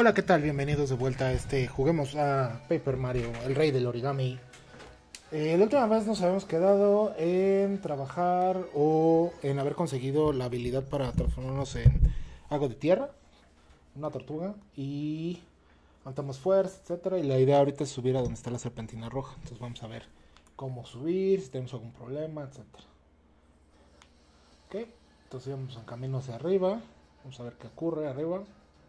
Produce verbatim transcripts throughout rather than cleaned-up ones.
Hola, ¿qué tal? Bienvenidos de vuelta a este Juguemos a Paper Mario, el rey del origami. Eh, la última vez nos habíamos quedado en trabajar o en haber conseguido la habilidad para transformarnos en algo de tierra, una tortuga, y levantamos fuerza, etcétera. Y la idea ahorita es subir a donde está la serpentina roja. Entonces vamos a ver cómo subir, si tenemos algún problema, etcétera. Ok, entonces vamos en camino hacia arriba. Vamos a ver qué ocurre arriba.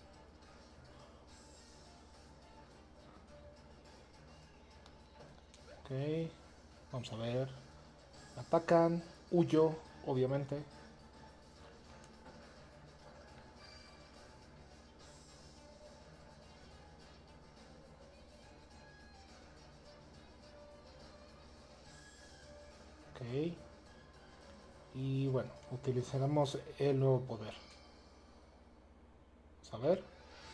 Ok, vamos a ver. Atacan, huyo, obviamente. Ok. Y bueno, utilizaremos el nuevo poder. Vamos a ver.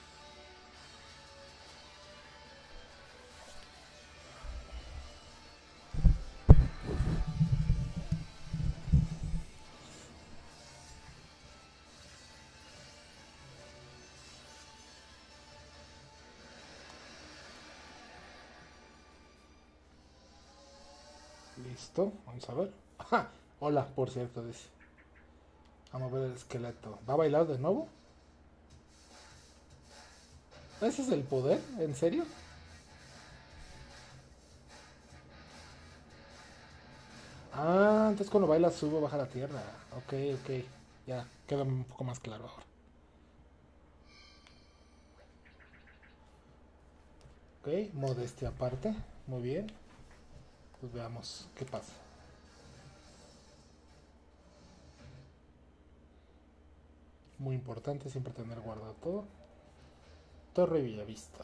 Listo, vamos a ver. ¡Ja! Hola, por cierto, dice. Vamos a ver el esqueleto. ¿Va a bailar de nuevo? ¿Ese es el poder? ¿En serio? Ah, entonces cuando baila sube o baja a la tierra. Ok, ok. Ya, queda un poco más claro ahora. Ok, modestia aparte. Muy bien. Pues veamos qué pasa. Muy importante siempre tener guardado todo. Torre Villavista.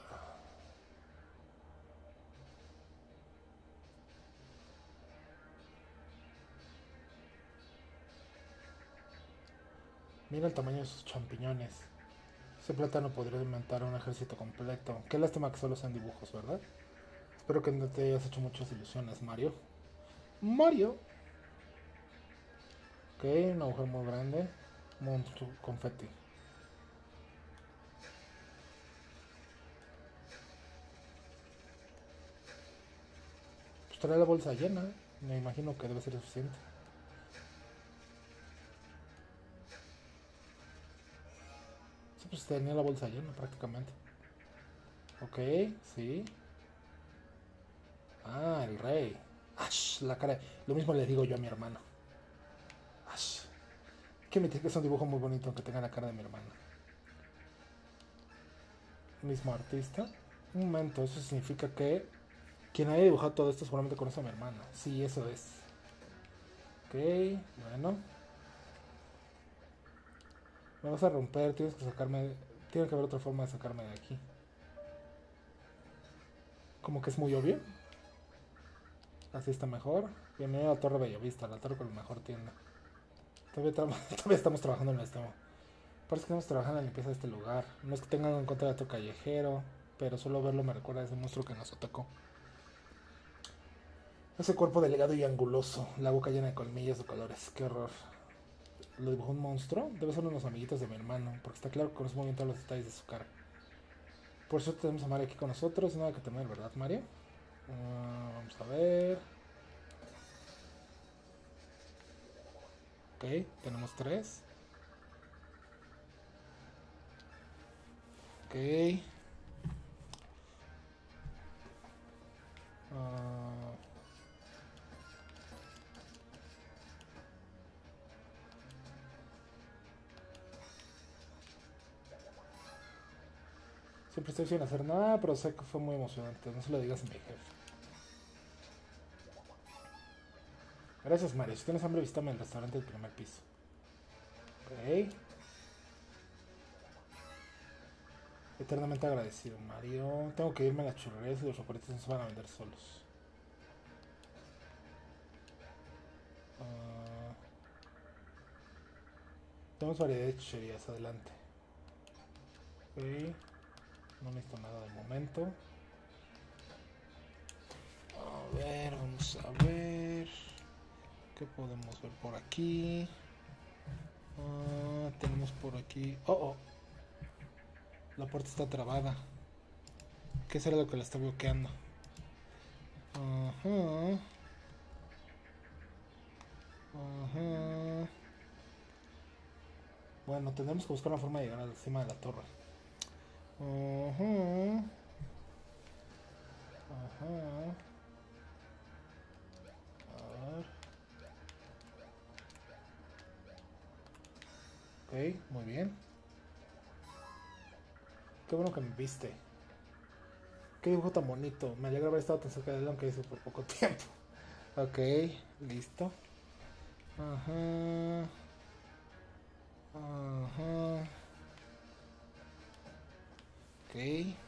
Mira el tamaño de sus champiñones. Ese plátano podría alimentar a un ejército completo. Qué lástima que solo sean dibujos, ¿verdad? Espero que no te hayas hecho muchas ilusiones, Mario. Mario. Ok, un agujero muy grande. Monstruo confeti. Pues trae la bolsa llena. Me imagino que debe ser suficiente. Sí, pues tenía la bolsa llena prácticamente. Ok, sí. Ah, el rey. Ash, la cara. Lo mismo le digo yo a mi hermano. Ash. Que me que es un dibujo muy bonito aunque tenga la cara de mi hermano. Mismo artista. Un momento, eso significa que quien haya dibujado todo esto seguramente conoce a mi hermano. Sí, eso es. Ok, bueno. Me vas a romper, tienes que sacarme. Tiene que haber otra forma de sacarme de aquí. Como que es muy obvio. Así está mejor. Bienvenido a Torre Bellavista, la torre con la mejor tienda. Todavía, todavía estamos trabajando en esto. Parece que estamos trabajando en la limpieza de este lugar. No es que tengan en contra de tu callejero, pero solo verlo me recuerda a ese monstruo que nos atacó. Ese cuerpo delgado y anguloso, la boca llena de colmillos de colores. Qué horror. ¿Lo dibujó un monstruo? Debe ser unos amiguitos de mi hermano, porque está claro que conoce muy bien todos los detalles de su cara. Por eso tenemos a Mario aquí con nosotros. Nada que temer, ¿verdad, Mario? Uh, vamos a ver. Ok, tenemos tres. Ok. Uh, siempre estoy sin hacer nada, pero sé que fue muy emocionante. No se lo digas a mi jefe. Gracias, Mario. Si tienes hambre, visítame en el restaurante del primer piso. Ok. Eternamente agradecido, Mario. Tengo que irme a las churrerías y los chocolate no se van a vender solos. Uh, tenemos variedad de chucherías, adelante. Ok. No necesito nada de momento. A ver, vamos a ver. ¿Qué podemos ver por aquí? Uh, tenemos por aquí. Oh, oh. La puerta está trabada. ¿Qué será lo que la está bloqueando? Ajá. Ajá. Bueno, tendremos que buscar una forma de llegar a la cima de la torre. Ajá. Ajá. A ver. Ok, muy bien. Qué bueno que me viste. Qué dibujo tan bonito. Me alegra haber estado tan cerca de él, aunque hizo por poco tiempo. Ok, listo. Ajá. Ajá. Ok.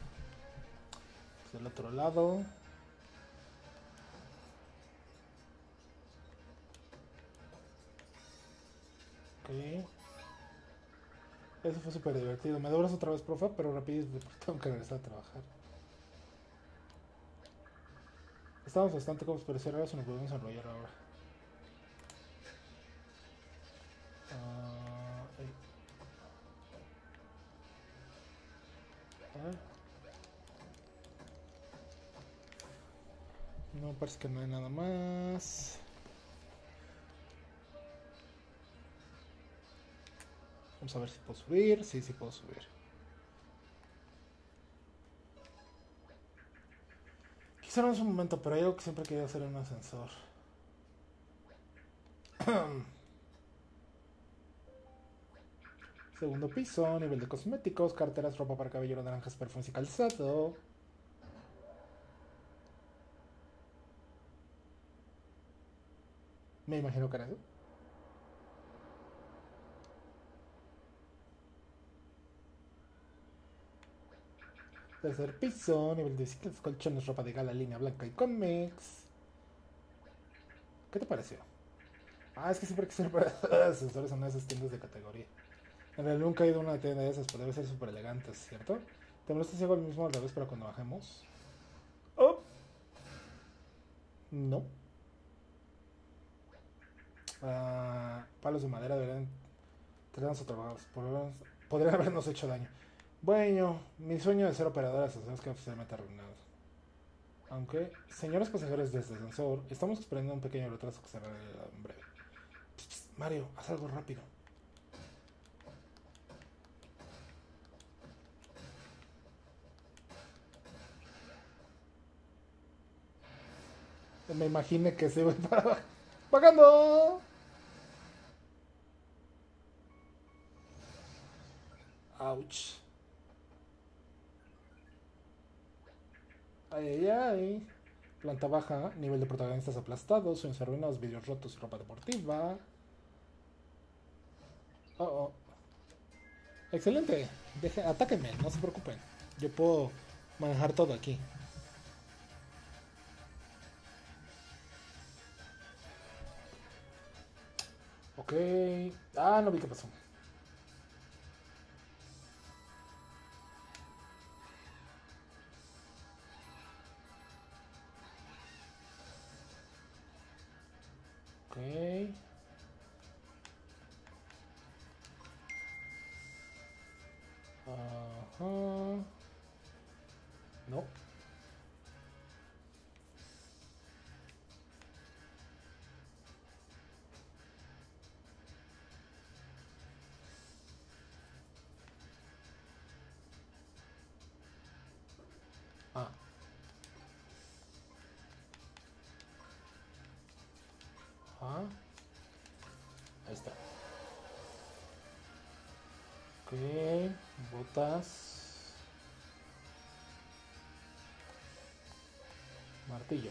Del otro lado. Ok. Eso fue súper divertido. Me doblas otra vez, profe, pero rápido porque tengo que regresar a trabajar. Estamos bastante cómodos, pero si ahora se nos podemos enrollar ahora. Uh, a ver. No, parece que no hay nada más. Vamos a ver si puedo subir. Sí, sí puedo subir. Quizá no es un momento, pero hay algo que siempre he querido hacer en un ascensor. Segundo piso, nivel de cosméticos, carteras, ropa para cabello, naranjas, perfumes y calzado. Me imagino que era eso. Tercer piso, nivel de bicicletas, colchones, ropa de gala, línea blanca y cómics. ¿Qué te pareció? Ah, es que siempre quise ir para ascensores en esas tiendas de categoría. En realidad nunca he ido a una tienda de esas, pero debe ser súper elegantes, ¿cierto? ¿Te molesta si hago el mismo al revés para cuando bajemos? Oh, no. Ah, palos de madera deberían tenernos trabajados. Podrían habernos hecho daño. Bueno, mi sueño de ser operador de ascensores queda oficialmente arruinado. Aunque, señores pasajeros desde el ascensor, estamos esperando un pequeño retraso que será en breve. Psst, psst, Mario, haz algo rápido. Me imaginé que se iba para ¡pagando! Ouch. Ay, ay, ay. Planta baja, nivel de protagonistas aplastados, sueños arruinados, vidrios rotos y ropa deportiva. Oh, oh. Excelente. Deje, atáquenme, no se preocupen. Yo puedo manejar todo aquí. Ok. Ah, no vi qué pasó. Ok. Ajá. No. Ah. Ah. Ahí está. Ok. Botas. Martillo.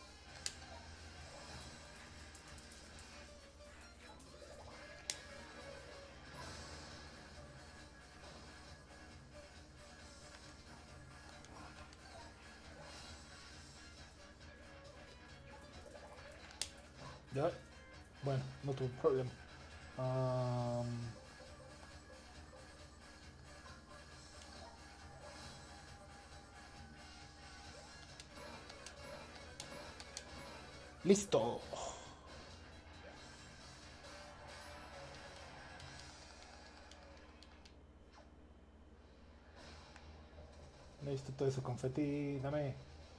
Ya. Bueno, no tuve problema. Um... Listo. Necesito todo ese confeti, dame.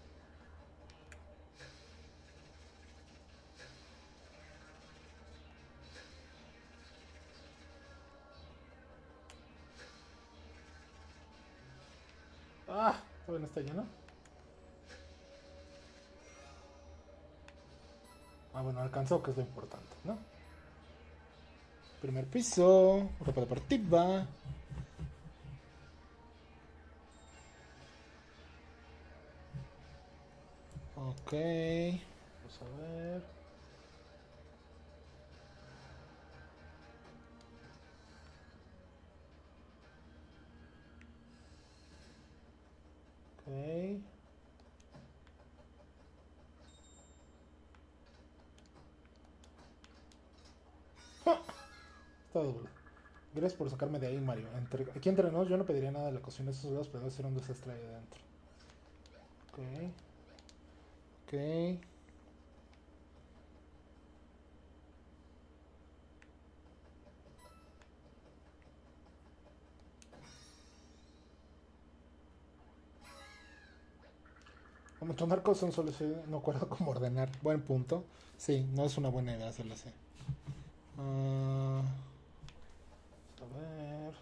Ah, todavía no está lleno. Ah, bueno, alcanzó, que es lo importante, ¿no? Primer piso, ropa deportiva. Ok, vamos a ver. Ok. Está doble. Gracias por sacarme de ahí, Mario. Entre, aquí entre nos, yo no pediría nada de la cocina de esos lados, pero debe ser un desastre ahí adentro. Ok. Ok. Amontonar cosas son solo no acuerdo cómo ordenar. Buen punto. Sí, no es una buena idea hacerlo así. Uh, a ver.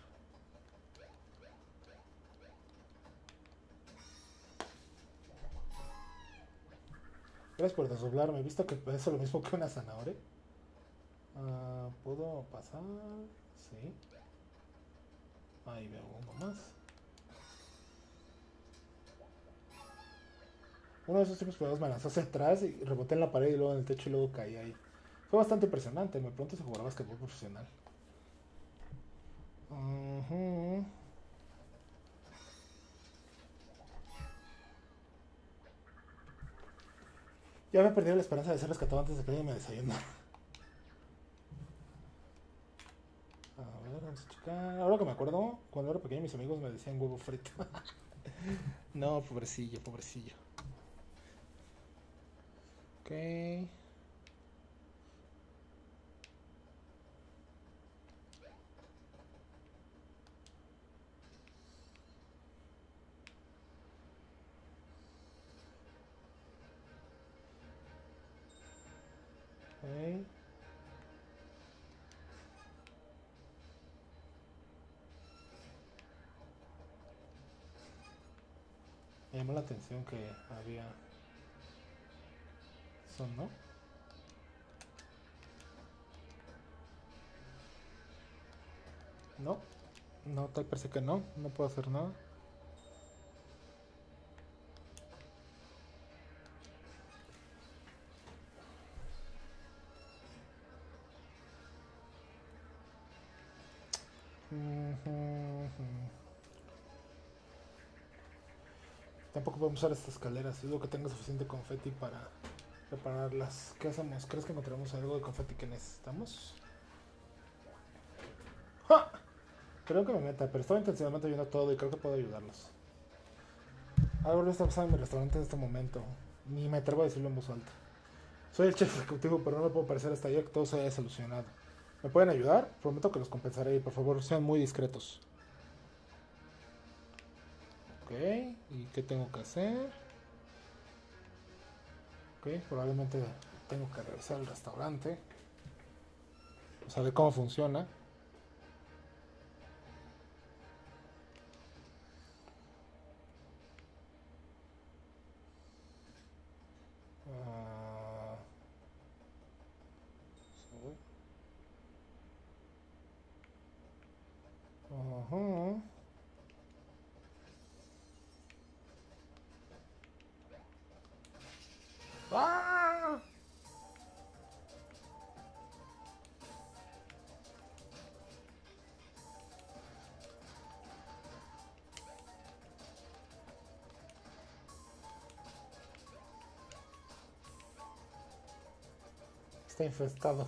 Gracias por desdoblarme. ¿Viste que pesa lo mismo que una zanahoria? Uh, ¿Puedo pasar? Sí. Ahí veo uno más. Uno de esos tipos pegados me lanzó hacia atrás y reboté en la pared y luego en el techo y luego caí ahí. Fue bastante impresionante. Me pregunto si jugará basquetbol profesional. Uh-huh. Ya había perdido la esperanza de ser rescatado antes de que alguien me desayunara. A ver, vamos a checar. Ahora que me acuerdo, cuando era pequeño mis amigos me decían huevo frito. No, pobrecillo, pobrecillo. Ok. Ok. Me llamó la atención que había... Son, ¿no? No. No, tal parece que no. No puedo hacer nada. Tampoco podemos usar estas escaleras. Dudo que tenga suficiente confeti para repararlas. ¿Qué hacemos? ¿Crees que encontraremos algo de confeti que necesitamos? ¡Ja! Creo que me meta, pero estaba intencionalmente viendo todo y creo que puedo ayudarlos. Algo está pasando en mi restaurante en este momento. Ni me atrevo a decirlo en voz alta. Soy el chef ejecutivo, pero no me puedo parecer hasta ayer que todo se haya solucionado. ¿Me pueden ayudar? Prometo que los compensaré y por favor sean muy discretos. Ok, ¿y qué tengo que hacer? Ok, probablemente tengo que revisar el restaurante. O sea, de cómo funciona. Uh, uh-huh. ¡Ah! Está infestado.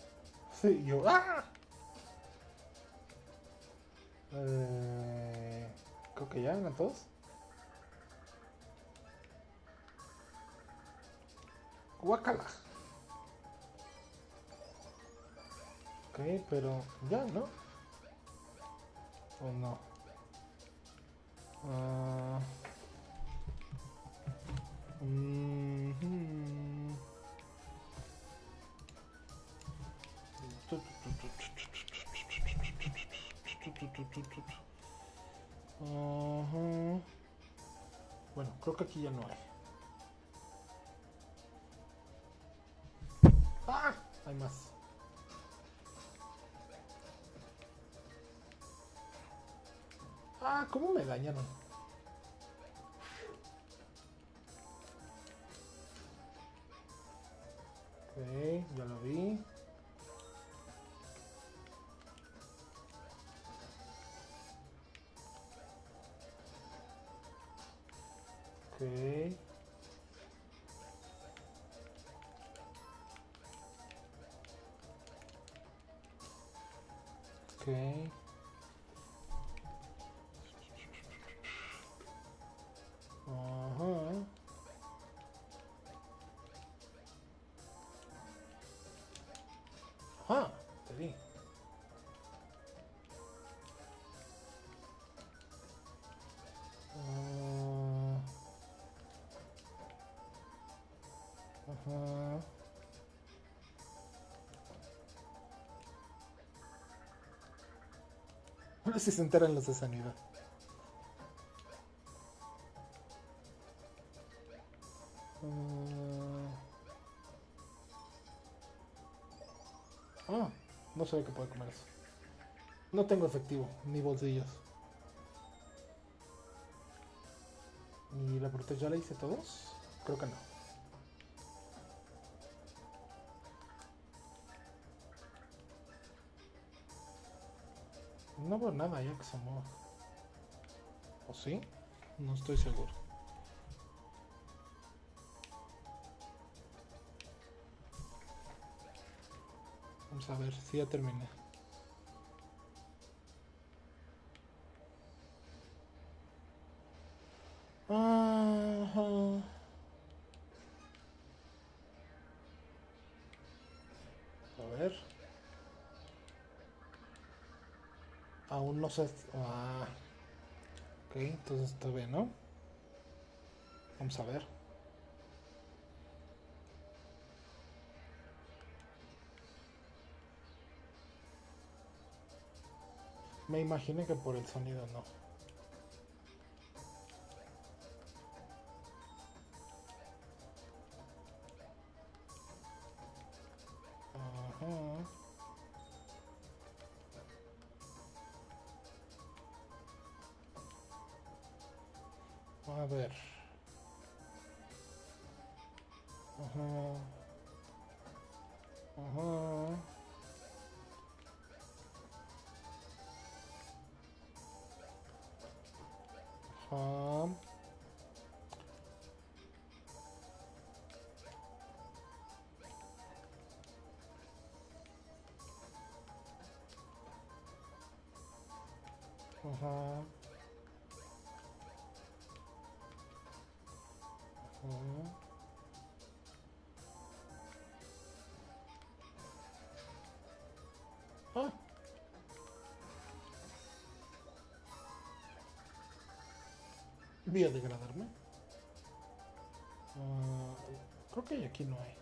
Sí, yo. ¡Ah! Eh... Creo que ya eran todos. Guacala. Ok, pero ya, ¿no? ¿O no? Uh, mm -hmm. uh -huh. Bueno, creo que aquí ya no hay. ¡Ah! Hay más. Ah, ¿cómo me dañaron? Ok, ya lo vi. Ok. Ok. Ajá. Ajá, te vi. Uh, ajá. A ver si se enteran los de sanidad. Uh, ah, no sabía que puede comer eso. No tengo efectivo, ni bolsillos. ¿Y la protesta ya la hice todos? Creo que no. No veo nada ya que se mueva. ¿O sí? No estoy seguro. Vamos a ver si ya terminé. Ajá. A ver. Aún no sé. Ah. Ok, entonces está bien, ¿no? Vamos a ver. Me imaginé que por el sonido no. Ajá. A ver. Ajá. Ajá. Ajá. Ajá. Ajá. Ah. Biodegradarme. Uh, creo que aquí no hay.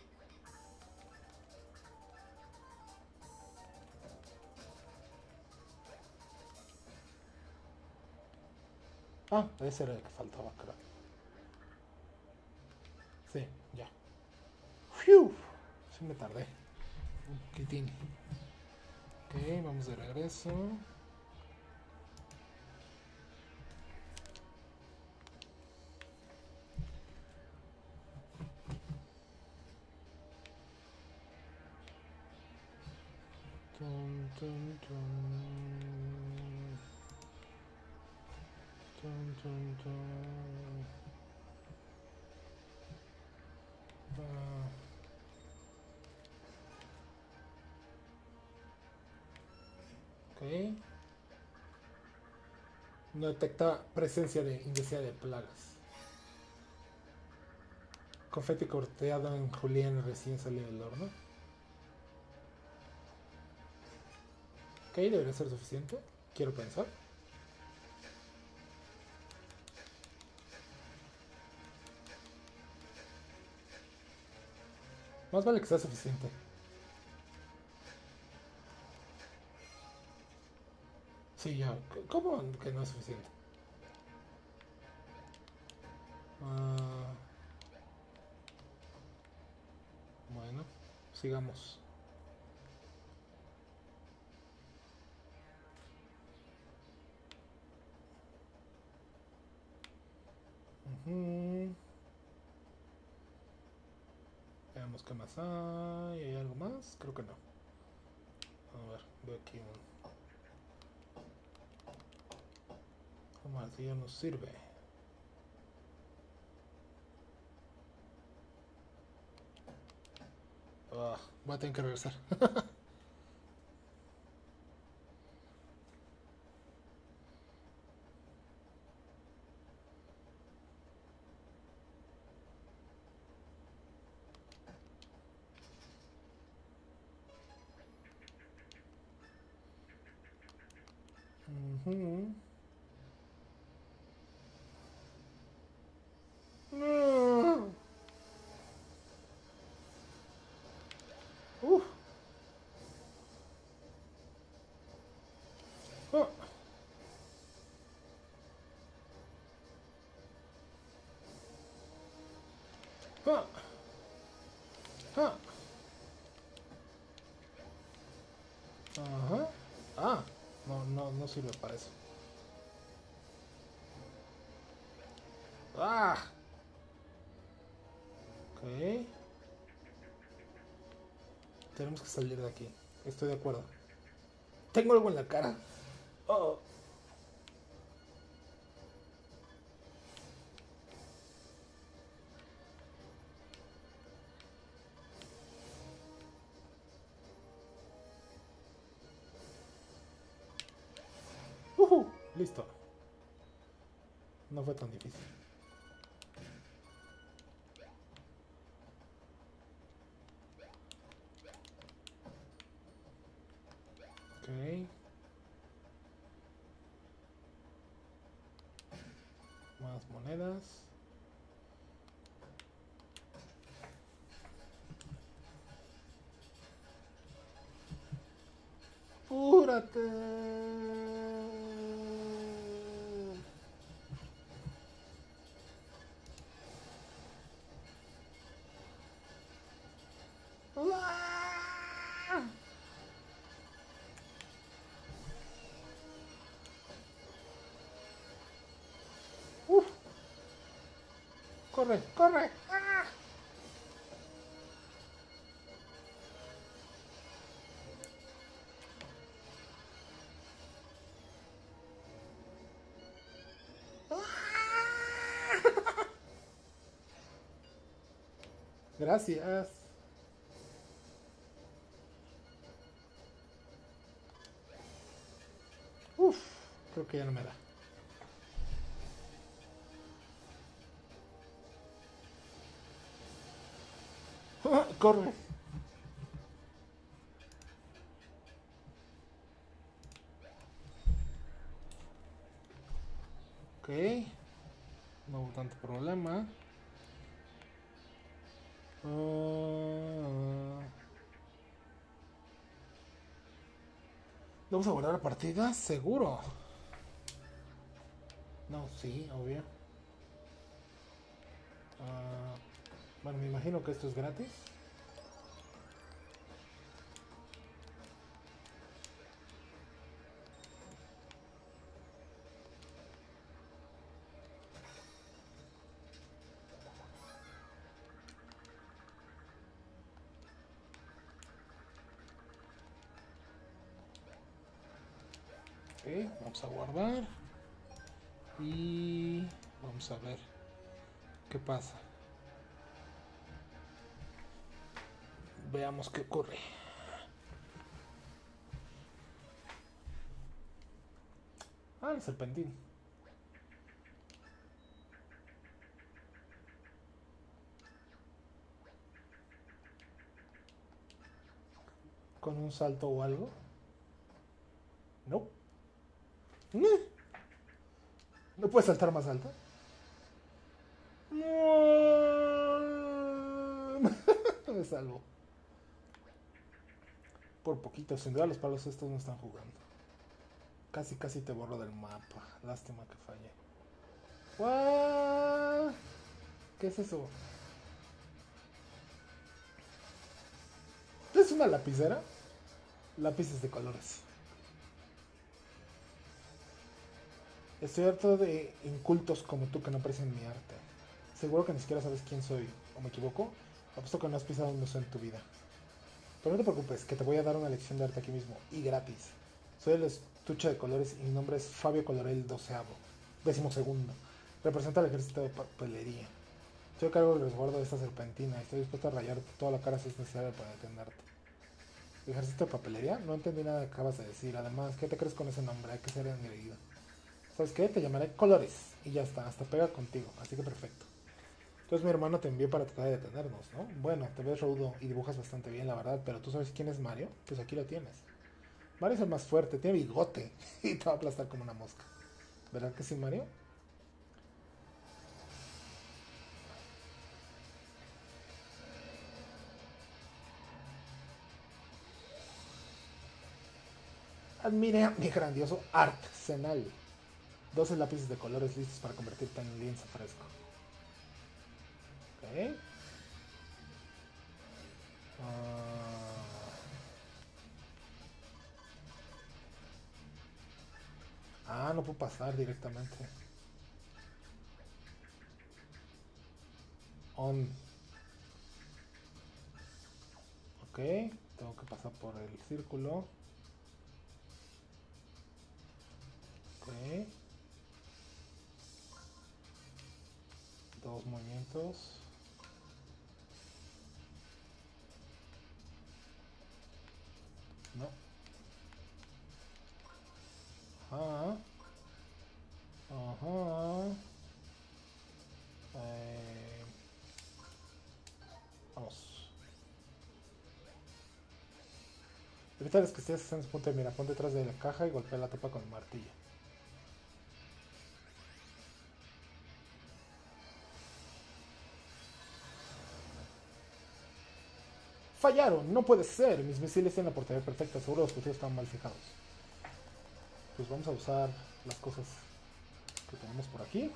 Ah, ese era el que faltaba, creo. Sí, ya. ¡Fiu! Sí me tardé. Un poquitín. Ok, vamos de regreso. Tum, tum, tum. Tum, tum, tum. Ah. Ok. No detecta presencia de indeseada de plagas. Confeti corteado en julián recién salido del horno. Ok, debería ser suficiente. Quiero pensar. Más vale que sea suficiente. Sí, ya. ¿Cómo que no es suficiente? Uh, bueno, sigamos. Uh-huh. Veamos qué más hay. ¿Hay algo más? Creo que no. A ver, veo aquí un... Un martillo nos sirve. Oh, voy a tener que regresar. Uh-huh. No. Uh. Oh. Oh. Oh. Ajá. Ah, no, no, no sirve para eso. Ah. Ok. Tenemos que salir de aquí. Estoy de acuerdo. Tengo algo en la cara. Oh. Uh-huh. Listo. No fue tan difícil. Ok. Más monedas. ¡Apúrate! ¡Ah! ¡Uf! ¡Corre, corre! ¡Ah! Gracias. Uf, creo que ya no me da. Corre. Ok. No hubo tanto problema. Uh... ¿Vamos a guardar la partida? Seguro. No, sí, obvio. Uh... Bueno, me imagino que esto es gratis. Ok, vamos a guardar. Y vamos a ver qué pasa. Veamos qué ocurre. Ah, el serpentín. con un salto o algo. No. ¿No puedes saltar más alto? Me salvo. Por poquito, sin duda los palos estos no están jugando. Casi, casi te borro del mapa. Lástima que fallé. ¿What? ¿Qué es eso? ¿Es una lapicera? Lápices de colores. Estoy harto de incultos como tú que no aprecian mi arte. Seguro que ni siquiera sabes quién soy. ¿O me equivoco? Apuesto que no has pisado un museo en tu vida. Pero no te preocupes, que te voy a dar una lección de arte aquí mismo. Y gratis. Soy el estuche de colores y mi nombre es Fabio Colorel doceavo. Décimo segundo. Representa al ejército de papelería. Estoy a cargo del resguardo de esta serpentina y estoy dispuesto a rayarte toda la cara si es necesario para detenerte. ¿Ejército de papelería? No entendí nada que acabas de decir. Además, ¿qué te crees con ese nombre? Hay que ser engreído. ¿Sabes qué? Te llamaré Colores. Y ya está, hasta pega contigo. Así que perfecto. Entonces mi hermano te envió para tratar de detenernos, ¿no? Bueno, te ves rudo y dibujas bastante bien, la verdad. Pero ¿tú sabes quién es Mario? Pues aquí lo tienes. Mario es el más fuerte, tiene bigote. Y te va a aplastar como una mosca. ¿Verdad que sí, Mario? Admire mi grandioso arsenal. doce lápices de colores listos para convertirte en un lienzo fresco. Ok. Ah, no puedo pasar directamente. On. Ok. Tengo que pasar por el círculo. Ok. Dos movimientos. No. Ajá. Ajá. Eh, vamos. Evita las que estés en su punto de mira. Pon detrás de la caja y golpea la tapa con el martillo. Fallaron, no puede ser. Mis misiles tienen la portería perfecta. Seguro los fusiles están mal fijados. Pues vamos a usar las cosas que tenemos por aquí.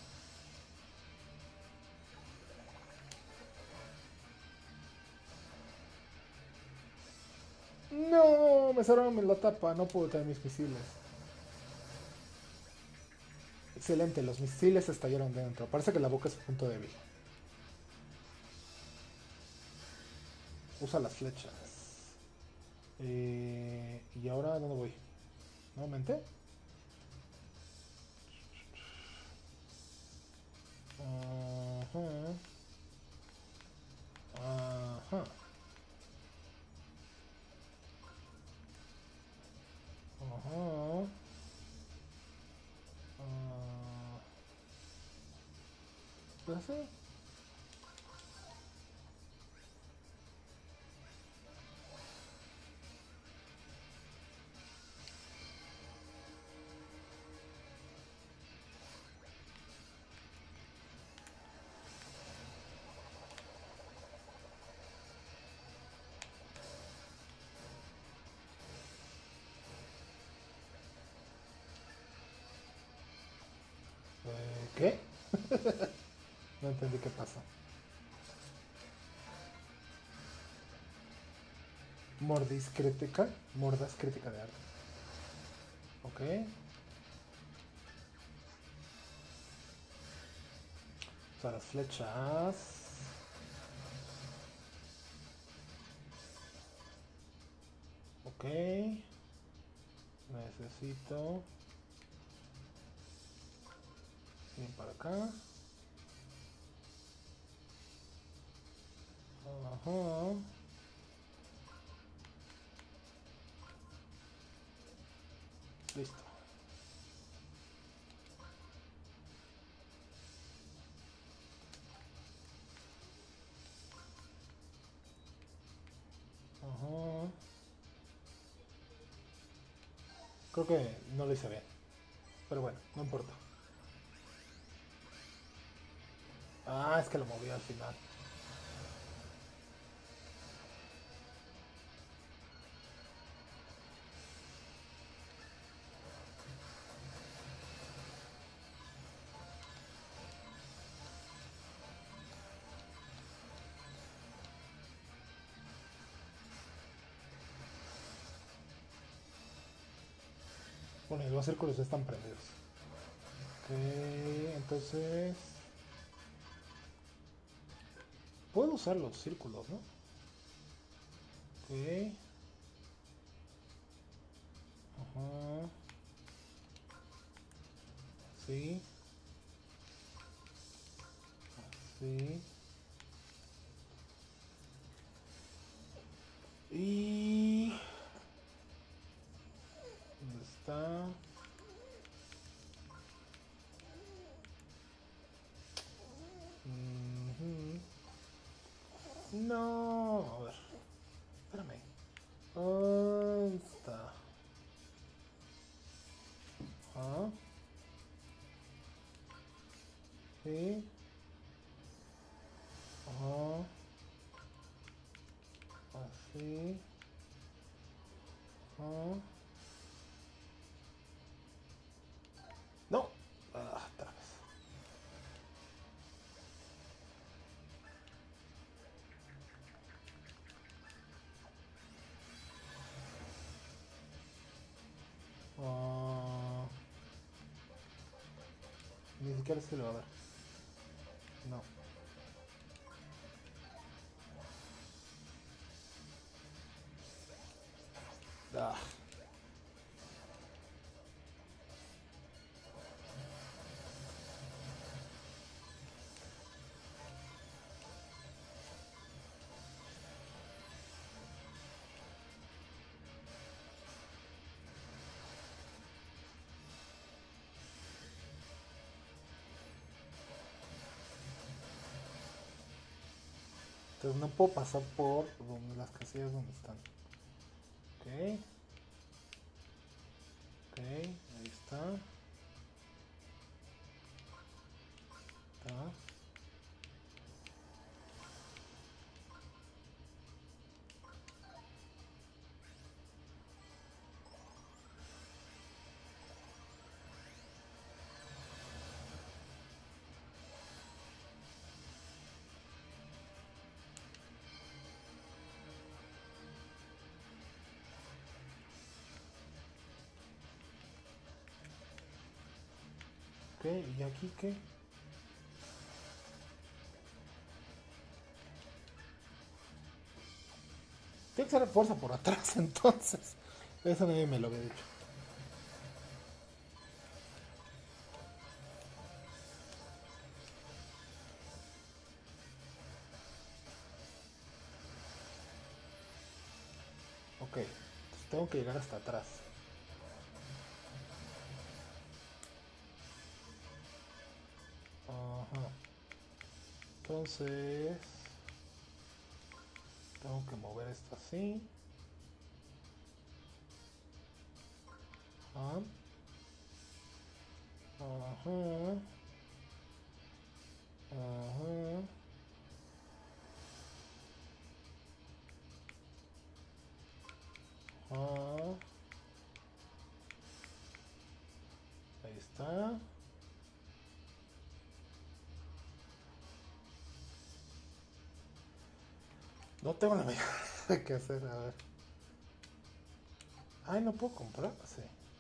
No, me cerraron la tapa. No puedo tener mis misiles. Excelente, los misiles estallaron dentro. Parece que la boca es un punto débil. Usa las flechas. Eh, ¿Y ahora dónde voy? ¿Nuevamente? Ajá. Ajá. Ajá. ¿Qué hace? Eh, ¿Qué? No entendí qué pasó. Mordis crítica. Mordas crítica de arte. Ok. O sea, las flechas. Ok. Necesito. Bien para acá. Ajá. Listo. Ajá. Creo que no lo hice bien. Pero bueno, no importa. Ah, es que lo moví al final. Bueno, y los círculos ya están prendidos. Ok, entonces... puedo usar los círculos, ¿no? Ok. Ajá. Sí. Sí. Y... ¿dónde está? Mm-hmm. No, a ver. Espérame. ¿Dónde está? Ah. Sí. Ajá. Así. Ajá. No. Ah, otra vez. Ah, ni siquiera se le va a dar. No. Ah. Entonces no puedo pasar por donde las casillas donde están. Ok. Ok, ahí está. Está. Ok, ¿y aquí qué? Tiene que ser fuerza por atrás entonces. Eso nadie me lo había dicho. Ok, entonces tengo que llegar hasta atrás. Ajá. Entonces... tengo que mover esto así. Ajá. Ajá. Ajá. Ajá. Ahí está. No tengo la menor idea qué hacer, a ver. Ay, no puedo comprar, sí.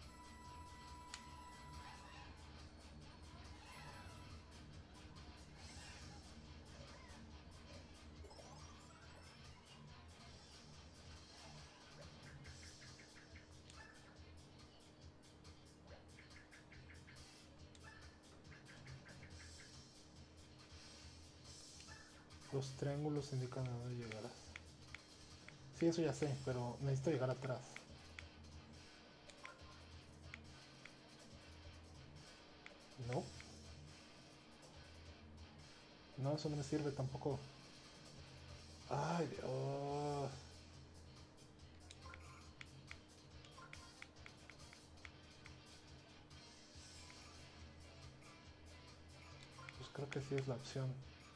Los triángulos indican a dónde llegarás. Sí, eso ya sé, pero necesito llegar atrás. No. No, eso no me sirve tampoco. Ay, Dios. que sí es la opción.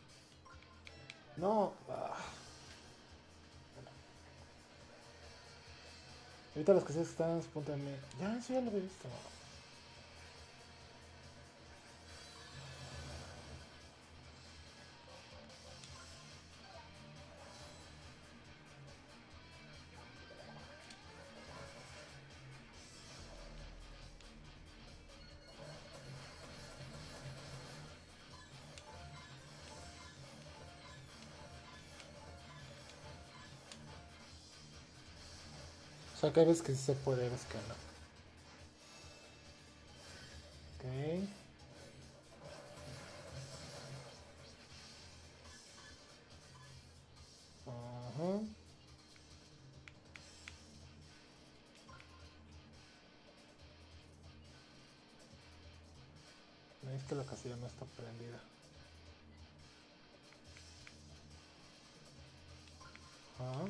No. Ah. Ahorita los que se están, apúntame. Ya, eso ya lo he visto. O sea, que hay veces que sí se puede, hay veces que no. Ok. Ajá. Es que la casilla no está prendida. Ah.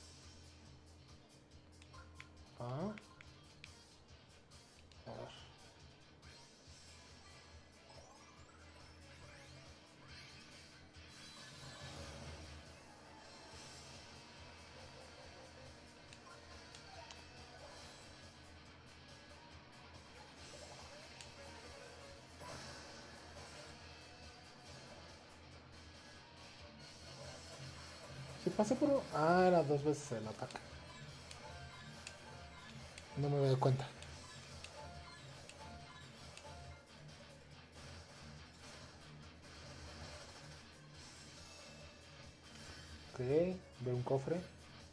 Ah. A ver. Si pasé por... Ah, era dos veces el ataque. No me doy cuenta. Ok, veo un cofre.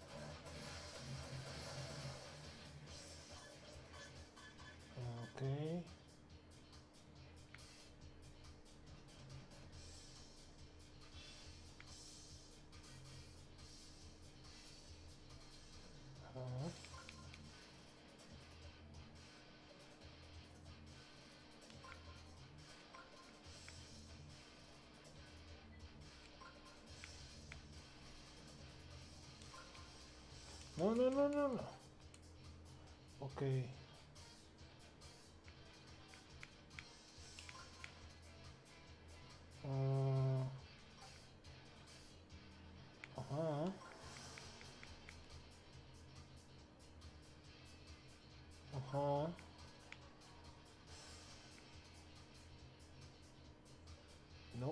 Ok. Ah. No, no, no, no, no. Ok. Uh, ajá. Ajá. No.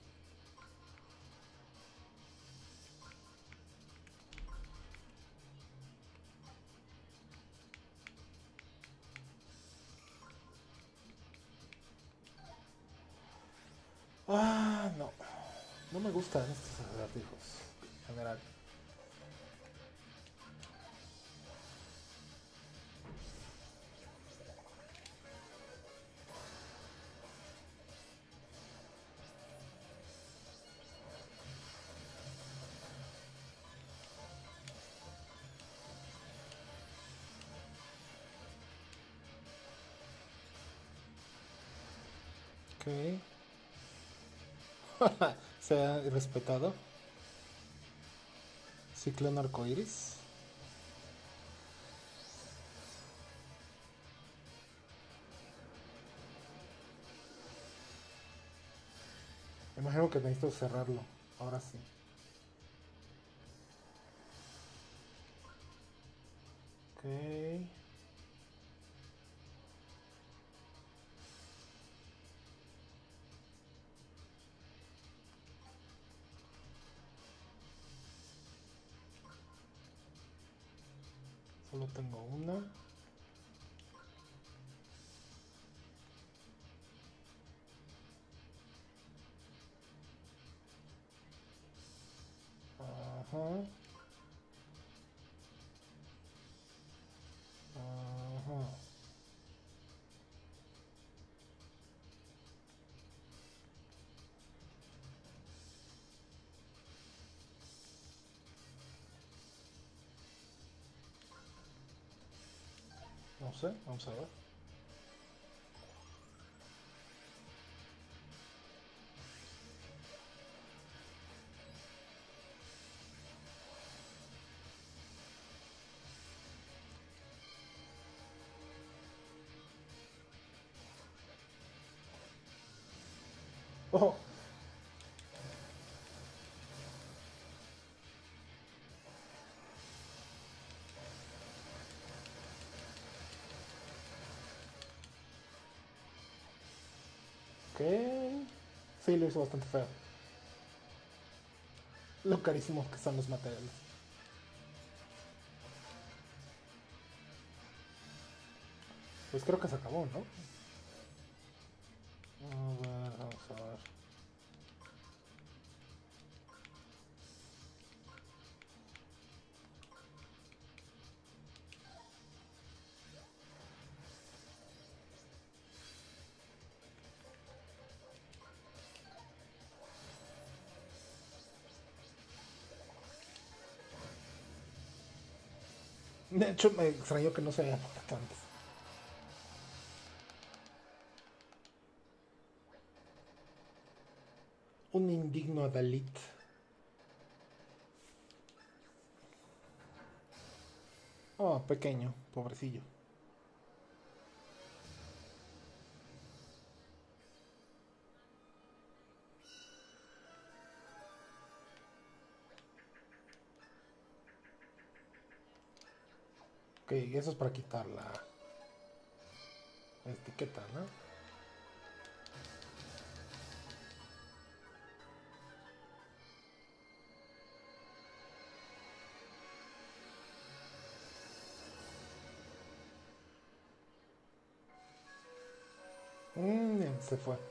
Ah, no. No me gustan estos acertijos. En general. Ok. Se ha respetado. Ciclón arcoiris. Me imagino que necesito cerrarlo. Ahora sí. Ok. Solo tengo una. Ajá. Ajá. No sé, vamos a ver. Oh, Ok. Sí, lo hizo bastante feo. Lo carísimos que son los materiales. Pues creo que se acabó, ¿no? A ver, vamos a ver. De hecho, me extrañó que no se haya muerto antes. Un indigno Dalit. Oh, pequeño, pobrecillo. Ok, eso es para quitar la etiqueta, ¿no? Mm, se fue.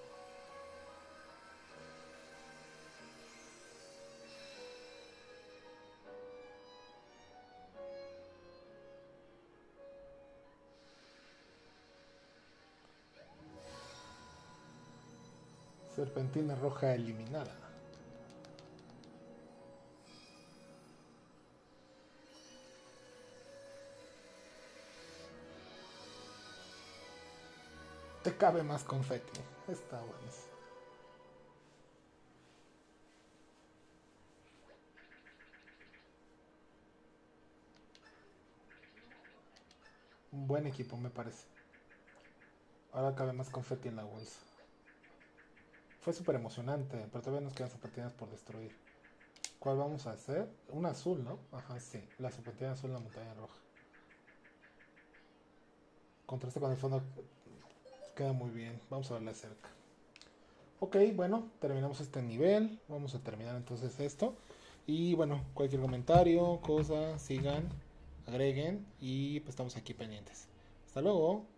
Serpentina roja eliminada. Te cabe más confeti. Está bueno. Un buen equipo, me parece. Ahora cabe más confeti en la bolsa. Fue súper emocionante, pero todavía nos quedan serpentinas por destruir. ¿Cuál vamos a hacer? Un azul, ¿no? Ajá, sí. La serpentina azul en la montaña roja. Contraste con el fondo queda muy bien. Vamos a verla cerca. Ok, bueno, terminamos este nivel. Vamos a terminar entonces esto. Y bueno, cualquier comentario, cosa, sigan, agreguen y pues estamos aquí pendientes. Hasta luego.